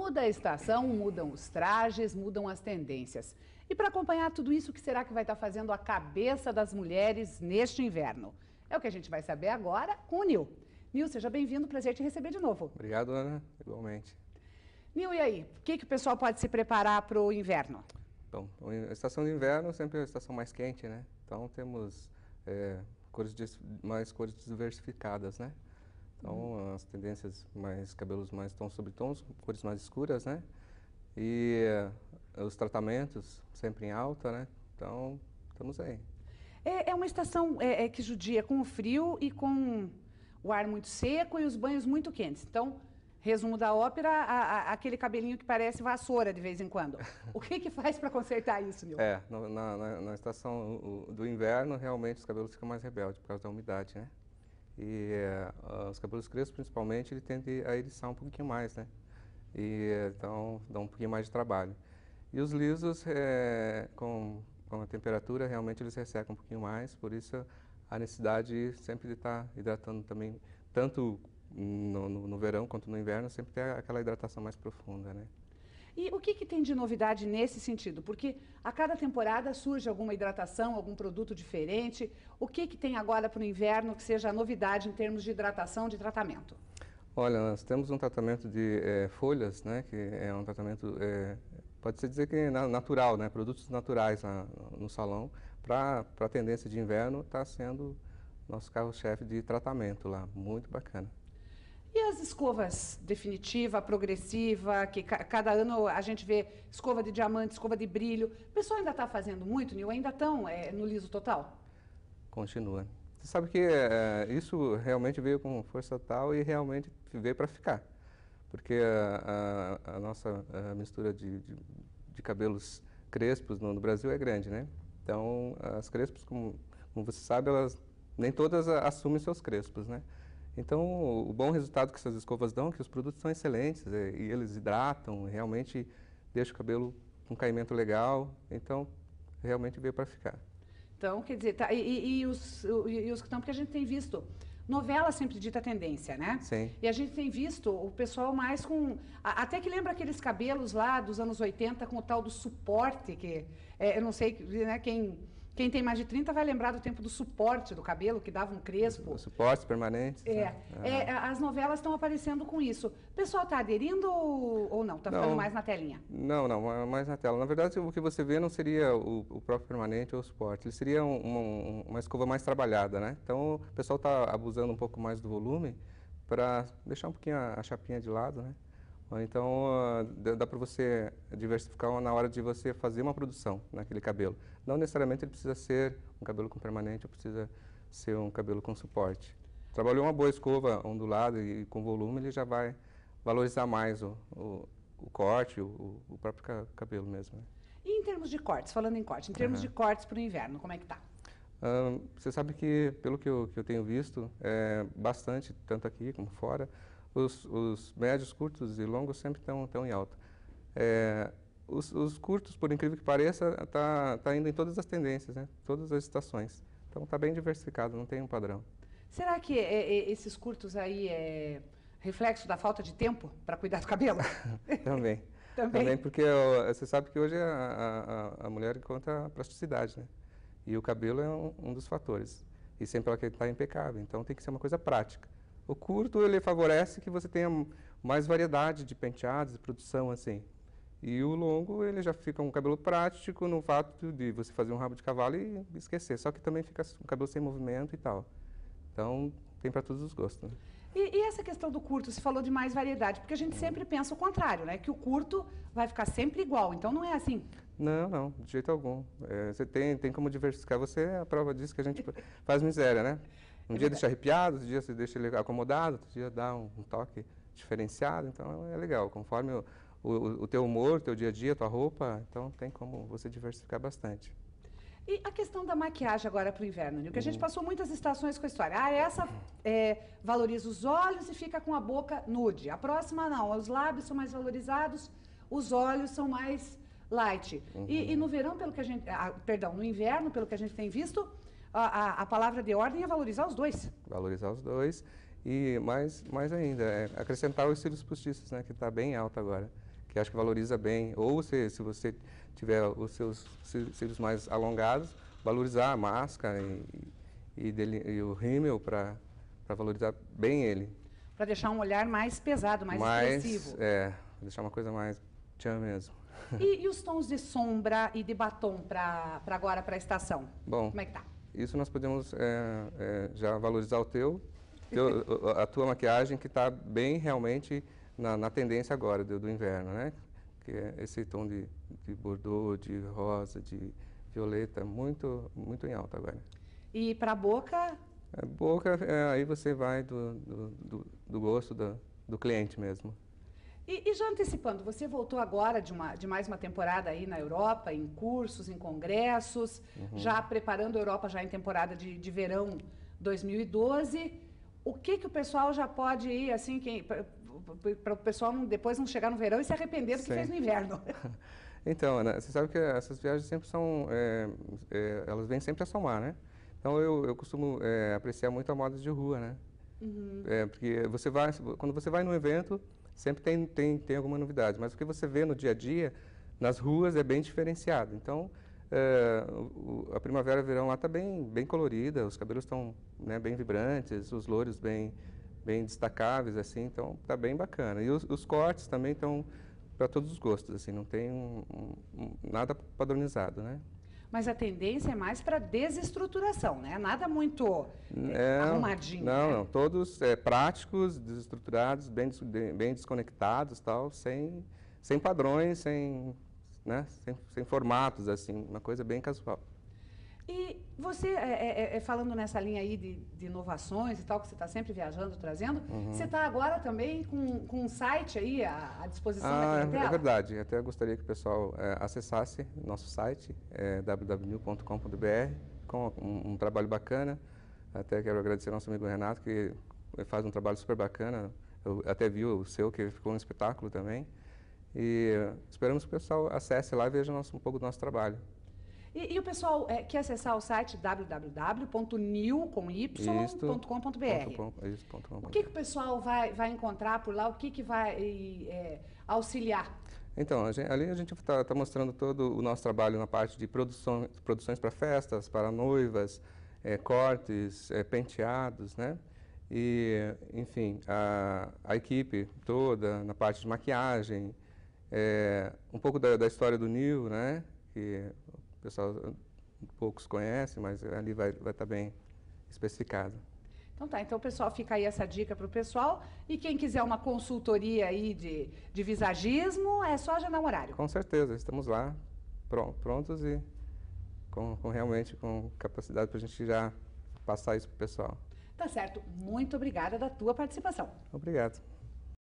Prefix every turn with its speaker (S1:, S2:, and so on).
S1: Muda a estação, mudam os trajes, mudam as tendências. E para acompanhar tudo isso, o que será que vai estar fazendo a cabeça das mulheres neste inverno? É o que a gente vai saber agora com o Nil. Nil, seja bem-vindo, prazer te receber de novo.
S2: Obrigado, Ana, igualmente.
S1: Nil, e aí? O que o pessoal pode se preparar para o inverno?
S2: Bom, a estação de inverno sempre é a estação mais quente, né? Então temos mais cores diversificadas, né? Então as tendências cabelos mais tons sobre tons, cores mais escuras, né? E os tratamentos sempre em alta, né? Então estamos aí.
S1: É uma estação que judia com o frio e com o ar muito seco e os banhos muito quentes. Então, resumo da ópera, aquele cabelinho que parece vassoura de vez em quando. O que faz para consertar isso, Nil?
S2: Na estação do inverno, realmente os cabelos ficam mais rebeldes por causa da umidade, né? E os cabelos crespos, principalmente, ele tende a eriçar um pouquinho mais, né? E então dá um pouquinho mais de trabalho. E os lisos, com a temperatura, realmente eles ressecam um pouquinho mais, por isso a necessidade sempre de estar hidratando também, tanto no verão quanto no inverno, sempre ter aquela hidratação mais profunda, né?
S1: E o que tem de novidade nesse sentido? Porque a cada temporada surge alguma hidratação, algum produto diferente. O que tem agora para o inverno que seja novidade em termos de hidratação, de tratamento?
S2: Olha, nós temos um tratamento de folhas, né, que é um tratamento, pode-se dizer que é natural, né, produtos naturais lá no salão. Para a tendência de inverno, está sendo nosso carro-chefe de tratamento lá, muito bacana.
S1: E as escovas definitiva, progressiva, que cada ano a gente vê escova de diamante, escova de brilho. O pessoal ainda está fazendo muito, Nil? Ainda estão no liso total?
S2: Continua. Você sabe que isso realmente veio com força total e realmente veio para ficar. Porque a nossa mistura de cabelos crespos no Brasil é grande, né? Então, as crespos, como você sabe, nem todas assumem seus crespos, né? Então, o bom resultado que essas escovas dão é que os produtos são excelentes e eles hidratam, realmente deixam o cabelo com caimento legal, então realmente veio para ficar.
S1: Então, quer dizer, e os que estão, porque a gente tem visto, novela sempre dita tendência, né?
S2: Sim.
S1: E a gente tem visto o pessoal mais com, até que lembra aqueles cabelos lá dos anos 80 com o tal do suporte, que eu não sei, né, quem tem mais de 30 vai lembrar do tempo do suporte do cabelo, que dava um crespo.
S2: Os suportes permanentes.
S1: As novelas estão aparecendo com isso. O pessoal está aderindo ou não? Está ficando mais na telinha?
S2: Não, mais na tela. Na verdade, o que você vê não seria o próprio permanente ou o suporte. Ele seria uma escova mais trabalhada, né? Então, o pessoal está abusando um pouco mais do volume para deixar um pouquinho a chapinha de lado, né? Então, dá para você diversificar na hora de você fazer uma produção naquele cabelo. Não necessariamente ele precisa ser um cabelo com permanente, ou precisa ser um cabelo com suporte. Trabalhou uma boa escova ondulada e com volume, ele já vai valorizar mais o corte, o próprio cabelo mesmo, né?
S1: E em termos de cortes, falando em corte, em termos de cortes para o inverno, como é que está?
S2: Você sabe que, pelo que eu tenho visto, bastante, tanto aqui como fora, os médios, curtos e longos sempre estão em alta. Os curtos, por incrível que pareça, tá indo em todas as tendências, né? Todas as estações. Então está bem diversificado, não tem um padrão.
S1: Será que esses curtos aí é reflexo da falta de tempo para cuidar do cabelo?
S2: Também. Também porque você sabe que hoje a mulher encontra a plasticidade, né? E o cabelo é um dos fatores. E sempre ela quer estar impecável, então tem que ser uma coisa prática. O curto, ele favorece que você tenha mais variedade de penteados, de produção, assim. E o longo, ele já fica um cabelo prático no fato de você fazer um rabo de cavalo e esquecer. Só que também fica um cabelo sem movimento e tal. Então, tem para todos os gostos, né?
S1: E essa questão do curto, você falou de mais variedade, porque a gente sempre pensa o contrário, né? Que o curto vai ficar sempre igual, então não é assim.
S2: Não, de jeito algum. Você tem como diversificar, você é a prova disso que a gente faz miséria, né? Um dia deixa arrepiado, outro dia você deixa ele acomodado, outro dia dá um toque diferenciado, então é legal. Conforme o teu humor, o teu dia a dia, a tua roupa, então tem como você diversificar bastante.
S1: E a questão da maquiagem agora para o inverno, Nil? Que a gente passou muitas estações com a história. Essa valoriza os olhos e fica com a boca nude. A próxima não, os lábios são mais valorizados, os olhos são mais light. E no verão, pelo que a gente, no inverno, pelo que a gente tem visto, a palavra de ordem é valorizar os dois.
S2: Valorizar os dois e mais ainda, acrescentar os cílios postiços, né, que está bem alto agora. que acho que valoriza bem. Ou se você tiver os seus cílios mais alongados, valorizar a máscara e o rímel para valorizar bem ele.
S1: Para deixar um olhar mais pesado, mais expressivo.
S2: Deixar uma coisa mais tchan mesmo.
S1: E os tons de sombra e de batom para agora, para a estação?
S2: Bom,
S1: como é que tá?
S2: Isso nós podemos já valorizar a tua maquiagem, que está bem realmente na tendência agora do inverno, né? Que é esse tom de bordeaux, de rosa, de violeta, muito em alta agora.
S1: E para a boca?
S2: Boca, aí você vai do gosto do cliente mesmo.
S1: E já antecipando, você voltou agora de mais uma temporada aí na Europa, em cursos, em congressos, já preparando a Europa já em temporada de verão 2012. O que o pessoal já pode ir, assim, para o pessoal depois não chegar no verão e se arrepender do que fez no inverno?
S2: Então, Ana, você sabe que essas viagens sempre são, elas vêm sempre a somar, né? Então, eu costumo apreciar muito a moda de rua, né? Porque quando você vai num evento, sempre tem alguma novidade, mas o que você vê no dia a dia, nas ruas, é bem diferenciado. Então, a primavera e verão lá está bem colorida, os cabelos estão, né, bem vibrantes, os louros bem destacáveis, assim, então está bem bacana. E os cortes também estão para todos os gostos, assim, não tem nada padronizado, né?
S1: Mas a tendência é mais para desestruturação, né? Nada muito arrumadinho.
S2: Não, todos práticos, desestruturados, bem desconectados, tal, sem padrões, sem formatos, assim, uma coisa bem casual.
S1: E você, falando nessa linha aí de inovações e tal, que você está sempre viajando, trazendo, você está agora também com um site aí à disposição da clientela?
S2: É verdade. Até gostaria que o pessoal acessasse nosso site, www.new.com.br, com um trabalho bacana. Até quero agradecer ao nosso amigo Renato, que faz um trabalho super bacana. Eu até vi o seu, que ficou um espetáculo também. E esperamos que o pessoal acesse lá e veja um pouco do nosso trabalho.
S1: E o pessoal quer acessar o site www.new.com.br. O que o pessoal vai encontrar por lá? O que vai auxiliar?
S2: Então, ali a gente está mostrando todo o nosso trabalho na parte de produções para festas, para noivas, cortes, penteados, né? E, enfim, a equipe toda na parte de maquiagem, um pouco da história do New, né? Que o pessoal poucos conhecem, mas ali vai estar bem especificado.
S1: Então tá, então o pessoal fica aí essa dica para o pessoal. E quem quiser uma consultoria aí de visagismo, é só agendar um horário.
S2: Com certeza, estamos lá, prontos e realmente com capacidade para a gente já passar isso para o pessoal.
S1: Tá certo. Muito obrigada da tua participação.
S2: Obrigado.